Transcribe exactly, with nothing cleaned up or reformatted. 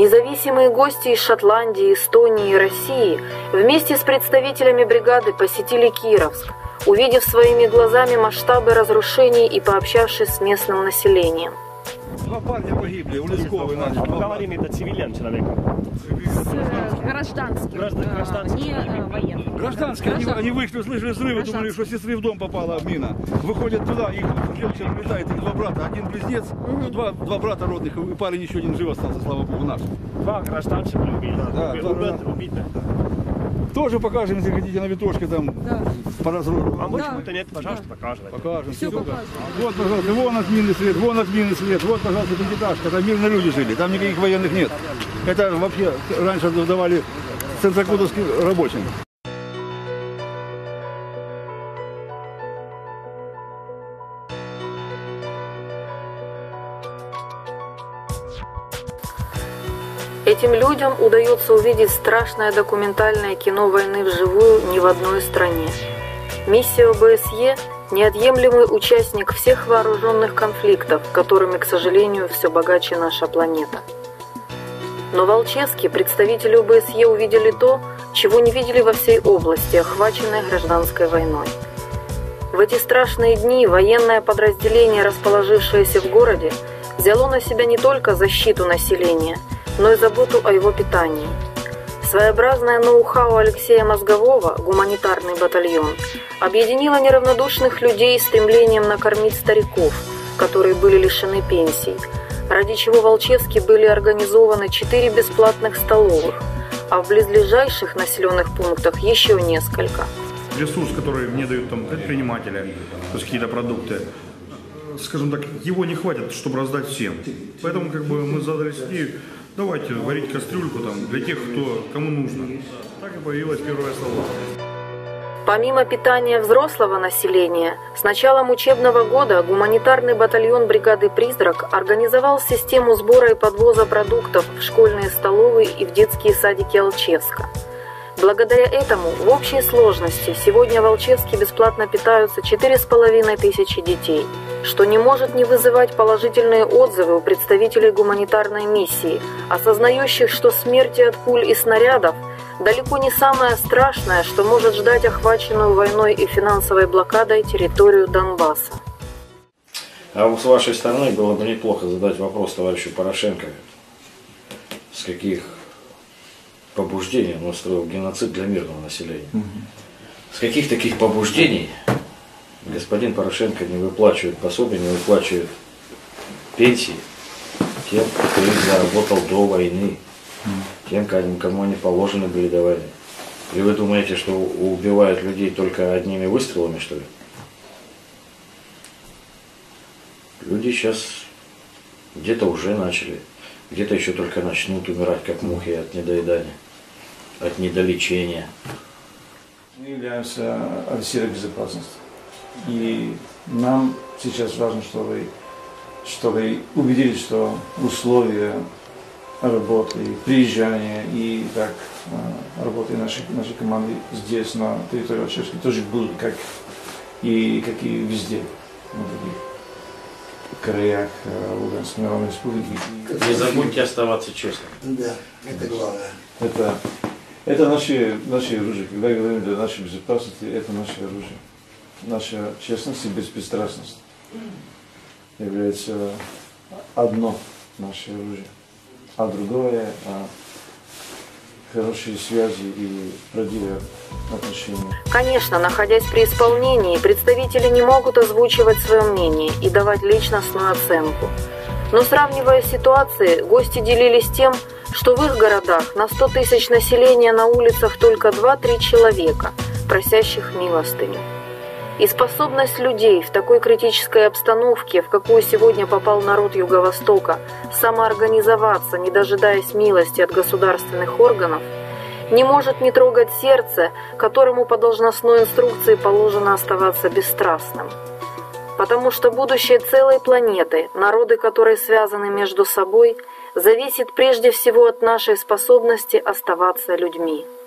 Независимые гости из Шотландии, Эстонии и России вместе с представителями бригады посетили Кировск, увидев своими глазами масштабы разрушений и пообщавшись с местным населением. Два парня погибли, у Лесковой. Говорим, это цивилиан человек. Гражданских, гражданских, не военных. Гражданские, они, они вышли, услышали взрывы, думали, что сестры в дом попала мина. Выходят туда, их женщина влетает, их два брата, один близнец, угу. два, два брата родных, и парень еще один жив остался, слава богу, наш. Два гражданских убили, да, убиты, убиты. Тоже покажем, если хотите, на витошке там, да. по разруху. А может быть, нет, пожалуйста, да. покажем. Покажем. Все покажем. Вот, пожалуйста, вон отменный след, вон отменный след, вот, пожалуйста, пятиэтажка, там мирные люди жили, там никаких военных нет. Это вообще раньше давали центрокудовским рабочим. Этим людям удается увидеть страшное документальное кино войны вживую ни в одной стране. Миссия о бэ эс е – неотъемлемый участник всех вооруженных конфликтов, которыми, к сожалению, все богаче наша планета. Но в Алчевске представители о бэ эс е увидели то, чего не видели во всей области, охваченной гражданской войной. В эти страшные дни военное подразделение, расположившееся в городе, взяло на себя не только защиту населения, но и заботу о его питании. Своеобразное ноу-хау Алексея Мозгового, гуманитарный батальон, объединило неравнодушных людей стремлением накормить стариков, которые были лишены пенсий, ради чего в Алчевске были организованы четыре бесплатных столовых, а в близлежащих населенных пунктах еще несколько. Ресурс, который мне дают там предприниматели, то есть какие-то продукты, скажем так, его не хватит, чтобы раздать всем. Поэтому как бы мы задались идеей, давайте варить кастрюльку там для тех, кто, кому нужно. Так и появилась первая столовая. Помимо питания взрослого населения, с началом учебного года гуманитарный батальон бригады «Призрак» организовал систему сбора и подвоза продуктов в школьные столовые и в детские садики Алчевска. Благодаря этому в общей сложности сегодня в Алчевске бесплатно питаются четыре с половиной тысячи детей, что не может не вызывать положительные отзывы у представителей гуманитарной миссии, осознающих, что смерти от пуль и снарядов далеко не самое страшное, что может ждать охваченную войной и финансовой блокадой территорию Донбасса. А вот с вашей стороны было бы неплохо задать вопрос товарищу Порошенко, с каких побуждений он устроил геноцид для мирного населения. Угу. С каких таких побуждений господин Порошенко не выплачивает пособия, не выплачивает пенсии тем, кто их заработал до войны, тем, кому они положены были до войны. И вы думаете, что убивают людей только одними выстрелами, что ли? Люди сейчас где-то уже начали, где-то еще только начнут умирать, как мухи от недоедания, от недолечения. Мы являемся офицером безопасности. И нам сейчас важно, чтобы, чтобы убедились, что условия работы, приезжания и так работы нашей, нашей команды здесь, на территории Алчевска, тоже будут, как и, как и везде, на других краях Луганской Народной Республики. Не забудьте оставаться честным. Да, это главное. Это, это наше, наше оружие. Когда говорим для нашей безопасности, это наше оружие. Наша честность и беспристрастность является одно наше оружие, а другое а хорошие связи и правдивые отношения. Конечно, находясь при исполнении, представители не могут озвучивать свое мнение и давать личностную оценку. Но сравнивая ситуации, гости делились тем, что в их городах на сто тысяч населения на улицах только два-три человека, просящих милостыню. И способность людей в такой критической обстановке, в какую сегодня попал народ Юго-Востока, самоорганизоваться, не дожидаясь милости от государственных органов, не может не трогать сердце, которому по должностной инструкции положено оставаться бесстрастным. Потому что будущее целой планеты, народы которой связаны между собой, зависит прежде всего от нашей способности оставаться людьми.